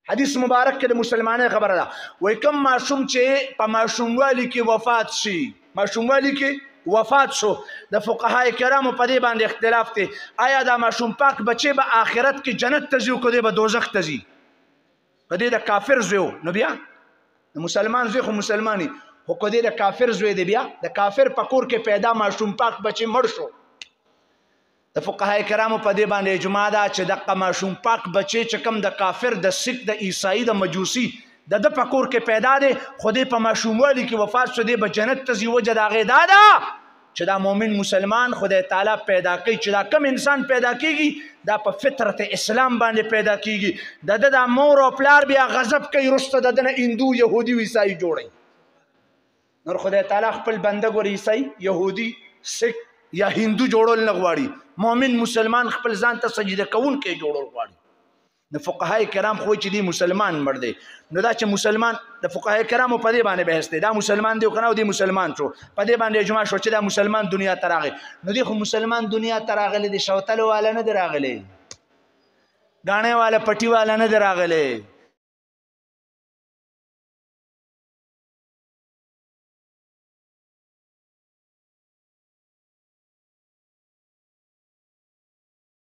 حدیث مبارک کې د مسلمانۍ خبره ده وایي کوم ماشوم چې په ماشوموالي کې وفات شي ماشوموالي کې وفات شو د فقهای کرامو په دې باندې اختلاف دی آیا دا ماشوم پاک بچی به آخرت کې جنت ته ځي او که دی به دوزخ ته ځي که دی د کافر زوی نو بیا د مسلمان زوی خو مسلمانی خو که دی د کافر زوی دی بیا د کافر په کور کې پیدا ماشوم پاک بچی مړ شو د فقهای کرامو په دې باندې اجماع ده چې دغه ماشوم پاک بچی چې کوم د کافر د سیک د عیسائی د مجوسی د په کور کې پیدا دی خو دی په ماشوموالي کې وفات شو دی به جنت ته ځي وجه د هغې دا ده چې دا مؤمن مسلمان خدای تعالی پیدا کوي چې دا کم انسان پیدا کیږي دا په فطرت اسلام باندې پیدا کیږي د د مور او پلار بیا غضب کوي وروسته د ده نه هندو یهودي و عیسائی جوړوي نور خدای تعالی خپل بنده ګور عیسائی یهودي سیک یا هندو جوړول نه غواړي مؤمن مسلمان خپل ځان ته سجده کوونکی جوړول غواړي د فقهای کرام خو چې دی مسلمان مړ دی نو دا چې مسلمان د فقهای کرامو په دې باندې بحث دی دا مسلمان دی که نه دی مسلمان شو په دې باندې اجماع شو چې دا مسلمان دنیا ته راغی نو دی خو مسلمان دنیا ته راغلی دی شوتلو والا نه دی راغلی ګاڼې والا پټي والا نه دی راغلی